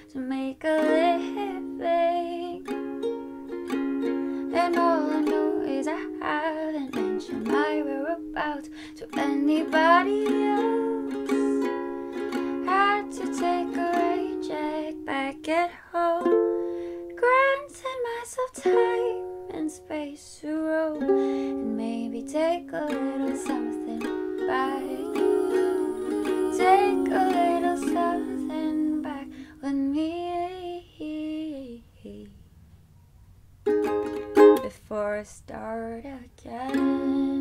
to make a living. And all I know is I haven't mentioned my whereabouts to anybody else. Had to take a rain check back at home, granted myself time and space to roam, and maybe take a little something back. Take a little something back with me before I start again.